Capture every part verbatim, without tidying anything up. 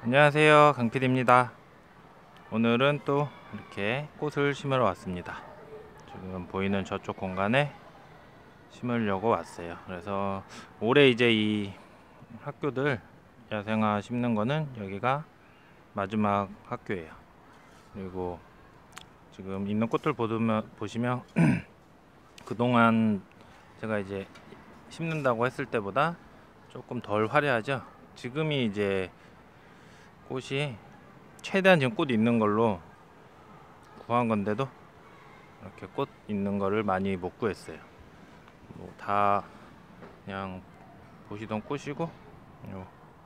안녕하세요, 강피디입니다. 오늘은 또 이렇게 꽃을 심으러 왔습니다. 지금 보이는 저쪽 공간에 심으려고 왔어요. 그래서 올해 이제 이 학교들 야생화 심는 거는 여기가 마지막 학교예요. 그리고 지금 있는 꽃들 보시면, 보시면 그동안 제가 이제 심는다고 했을 때보다 조금 덜 화려하죠. 지금이 이제 꽃이 최대한 지금 꽃 있는 걸로 구한 건데도 이렇게 꽃 있는 거를 많이 못 구했어요. 뭐 다 그냥 보시던 꽃이고, 요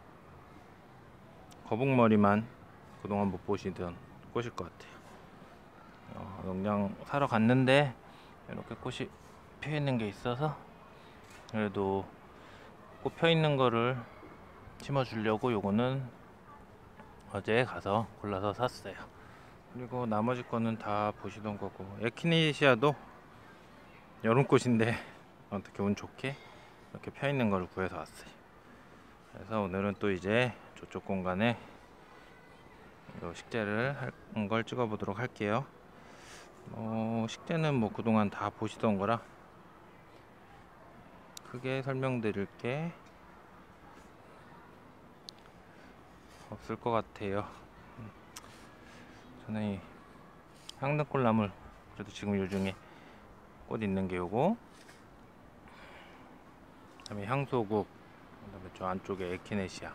거북머리만 그동안 못 보시던 꽃일 것 같아요. 어, 농장 사러 갔는데 이렇게 꽃이 펴 있는 게 있어서 그래도 꽃 펴 있는 거를 심어 주려고 요거는 어제 가서 골라서 샀어요. 그리고 나머지 거는 다 보시던 거고, 에키네시아도 여름꽃인데 어떻게 운 좋게 이렇게 펴 있는 걸 구해서 왔어요. 그래서 오늘은 또 이제 저쪽 공간에 요 식재를 한 걸 찍어 보도록 할게요. 어, 식재는 뭐 그동안 다 보시던 거라 크게 설명드릴 게 없을 것 같아요. 저는 이 향등꽃나물, 그래도 지금 요 중에 꽃 있는 게 요거, 그다음에 향소국, 그다음에 저 안쪽에 에키네시아,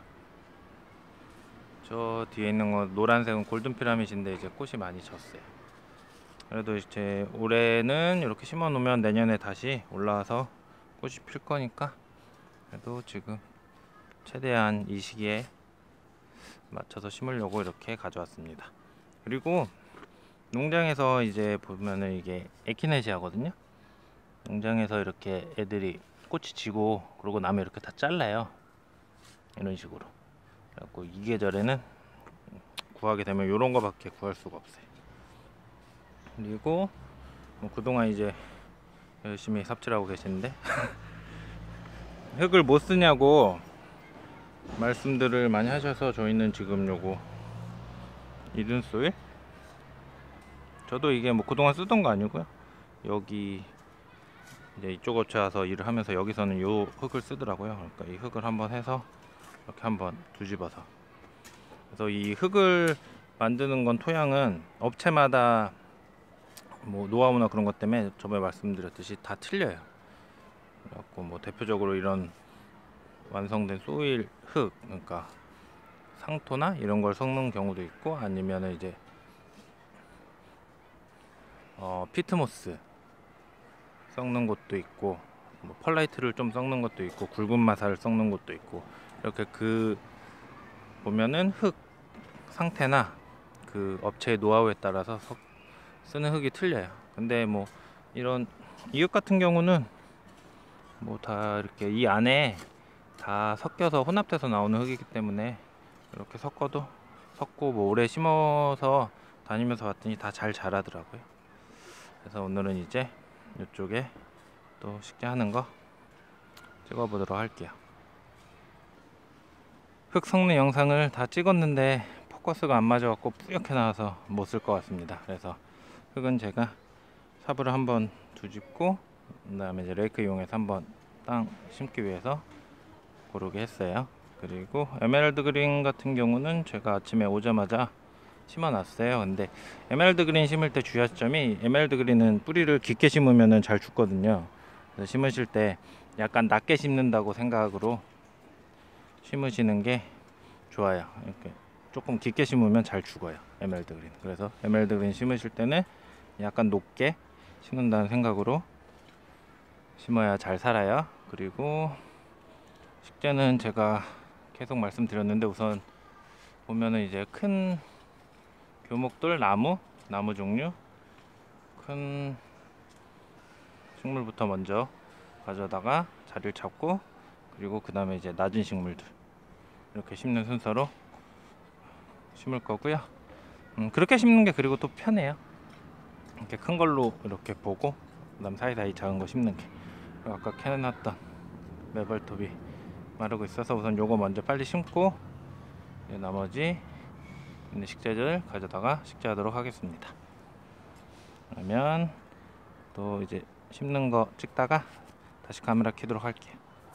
저 뒤에 있는 거 노란색은 골든 피라밋인데 이제 꽃이 많이 졌어요. 그래도 이제 올해는 이렇게 심어 놓으면 내년에 다시 올라와서 꽃이 필 거니까 그래도 지금 최대한 이 시기에 맞춰서 심으려고 이렇게 가져왔습니다. 그리고 농장에서 이제 보면은 이게 에키네시아거든요. 농장에서 이렇게 애들이 꽃이 지고 그러고 나면 이렇게 다 잘라요. 이런 식으로. 그래갖고 이 계절에는 구하게 되면 이런 거밖에 구할 수가 없어요. 그리고 뭐 그동안 이제 열심히 삽질하고 계시는데 흙을 못 쓰냐고 말씀들을 많이 하셔서 저희는 지금 요거 이든소일, 저도 이게 뭐 그동안 쓰던 거 아니고요, 여기 이제 이쪽 업체 와서 일을 하면서 여기서는 요 흙을 쓰더라고요. 그러니까 이 흙을 한번 해서 이렇게 한번 뒤집어서, 그래서 이 흙을 만드는 건 토양은 업체마다 뭐 노하우나 그런 것 때문에 저번에 말씀드렸듯이 다 틀려요. 그래갖고 뭐 대표적으로 이런 완성된 소일 흙, 그러니까 상토나 이런 걸 섞는 경우도 있고, 아니면은 이제 어, 피트모스 섞는 것도 있고, 뭐 펄라이트를 좀 섞는 것도 있고, 굵은 마사를 섞는 것도 있고, 이렇게 그 보면은 흙 상태나 그 업체의 노하우에 따라서 섞, 쓰는 흙이 틀려요. 근데 뭐 이런 이 흙 같은 경우는 뭐 다 이렇게 이 안에 다 섞여서 혼합돼서 나오는 흙이기 때문에 이렇게 섞어도 섞고 뭐 오래 심어서 다니면서 봤더니 다 잘 자라더라고요. 그래서 오늘은 이제 이쪽에 또 식재하는 거 찍어 보도록 할게요. 흙 섞는 영상을 다 찍었는데 포커스가 안 맞아 갖고 뿌옇게 나와서 못 쓸 것 같습니다. 그래서 흙은 제가 삽으로 한번 뒤집고, 그 다음에 이제 레이크 이용해서 한번 땅 심기 위해서 고르게 했어요. 그리고 에메랄드 그린 같은 경우는 제가 아침에 오자마자 심어 놨어요. 근데 에메랄드 그린 심을 때 주의할 점이, 에메랄드 그린은 뿌리를 깊게 심으면 잘 죽거든요. 그래서 심으실 때 약간 낮게 심는다고 생각으로 심으시는 게 좋아요. 이렇게 조금 깊게 심으면 잘 죽어요, 에메랄드 그린. 그래서 에메랄드 그린 심으실 때는 약간 높게 심는다는 생각으로 심어야 잘 살아요. 그리고 식재는 제가 계속 말씀드렸는데, 우선 보면은 이제 큰 교목들, 나무, 나무 종류, 큰 식물부터 먼저 가져다가 자리를 잡고, 그리고 그 다음에 이제 낮은 식물들 이렇게 심는 순서로 심을 거고요. 음, 그렇게 심는 게 그리고 또 편해요. 이렇게 큰 걸로 이렇게 보고 그 다음 사이사이 작은 거 심는 게. 아까 캐놨던 매벌톱이 마르고 있어서 우선 요거 먼저 빨리 심고, 나머지 있는 식재들 가져다가 식재하도록 하겠습니다. 그러면 또 이제 심는 거 찍다가 다시 카메라 켜도록 할게요.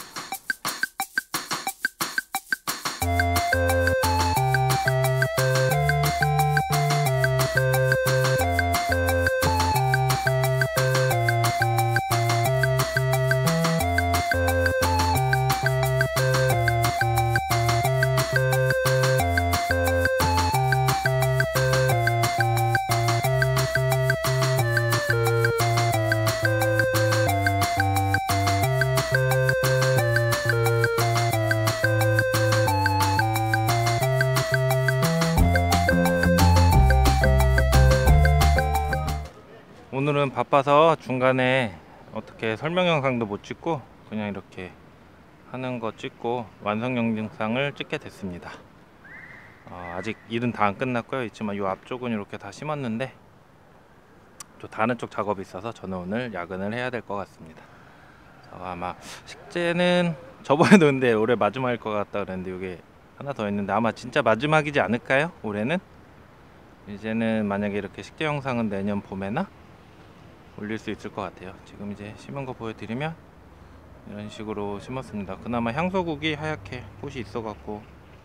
오늘은 바빠서 중간에 어떻게 설명 영상도 못 찍고 그냥 이렇게 하는 거 찍고 완성 영상을 찍게 됐습니다. 어, 아직 일은 다 안 끝났고요. 있지만 이 앞쪽은 이렇게 다 심었는데 또 다른 쪽 작업이 있어서 저는 오늘 야근을 해야 될 것 같습니다. 아마 식재는 저번에도 근데 올해 마지막일 것 같다 그랬는데 이게 하나 더 있는데 아마 진짜 마지막이지 않을까요? 올해는 이제는 만약에 이렇게 식재 영상은 내년 봄에나 올릴 수 있을 것 같아요. 지금 이제 심은 거 보여드리면 이런 식으로 심었습니다. 그나마 향소국이 하얗게 꽃이 있어 갖고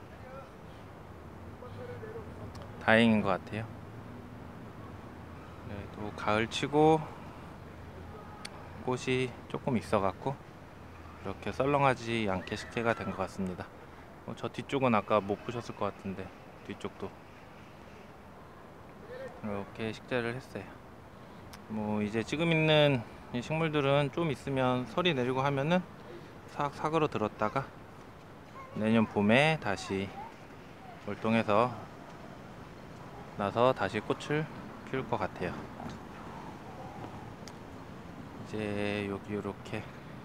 다행인 것 같아요. 그래도 가을 치고 꽃이 조금 있어 갖고 이렇게 썰렁하지 않게 식재가 된 것 같습니다. 어, 저 뒤쪽은 아까 못 보셨을 것 같은데 뒤쪽도 이렇게 식재를 했어요. 뭐 이제 지금 있는 이 식물들은 좀 있으면 설이 내리고 하면은 싹 삭으로 들었다가 내년 봄에 다시 월동해서 나서 다시 꽃을 피울 것 같아요. 이제 여기 이렇게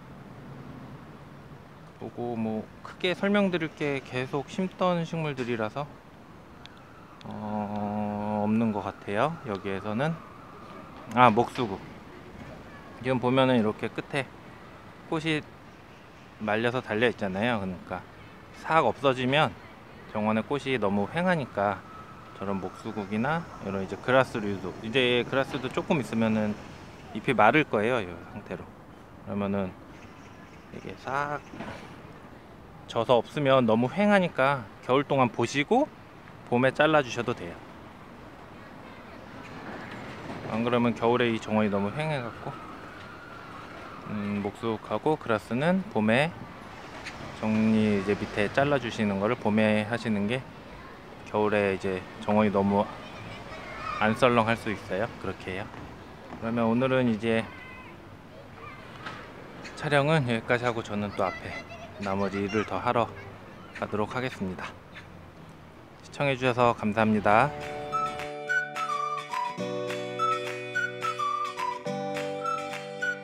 보고 뭐 크게 설명드릴 게 계속 심던 식물들이라서 어, 없는 것 같아요. 여기에서는 아 목수국 지금 보면은 이렇게 끝에 꽃이 말려서 달려 있잖아요. 그러니까 싹 없어지면 정원에 꽃이 너무 휑하니까 저런 목수국이나 이런 이제 그라스류도 이제 그라스도 조금 있으면은 잎이 마를 거예요. 이 상태로 그러면은 이게 싹 져서 없으면 너무 휑하니까 겨울 동안 보시고 봄에 잘라 주셔도 돼요. 안 그러면 겨울에 이 정원이 너무 휑해 갖고 음, 목수하고 그라스는 봄에 정리 이제 밑에 잘라 주시는 거를 봄에 하시는 게 겨울에 이제 정원이 너무 안 썰렁할 수 있어요. 그렇게 해요. 그러면 오늘은 이제 촬영은 여기까지 하고 저는 또 앞에 나머지 일을 더 하러 가도록 하겠습니다. 시청해 주셔서 감사합니다.